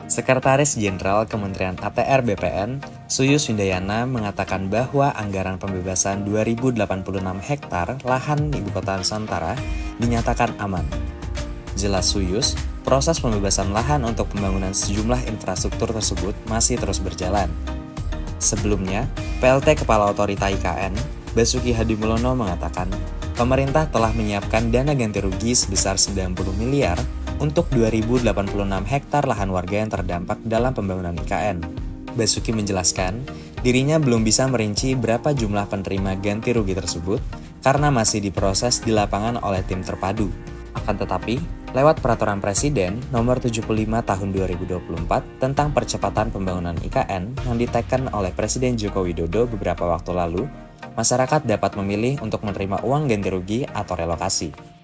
Sekretaris Jenderal Kementerian ATR BPN, Suyus Windayana mengatakan bahwa anggaran pembebasan 2086 hektar lahan Ibu Kota Nusantara dinyatakan aman. Jelas Suyus, proses pembebasan lahan untuk pembangunan sejumlah infrastruktur tersebut masih terus berjalan. Sebelumnya, PLT Kepala Otorita IKN, Basuki Hadimulyono mengatakan, pemerintah telah menyiapkan dana ganti rugi sebesar 90 miliar untuk 2086 hektar lahan warga yang terdampak dalam pembangunan IKN. Basuki menjelaskan, dirinya belum bisa merinci berapa jumlah penerima ganti rugi tersebut karena masih diproses di lapangan oleh tim terpadu. Akan tetapi, lewat Peraturan Presiden Nomor 75 Tahun 2024 tentang percepatan pembangunan IKN yang diteken oleh Presiden Joko Widodo beberapa waktu lalu, masyarakat dapat memilih untuk menerima uang ganti rugi atau relokasi.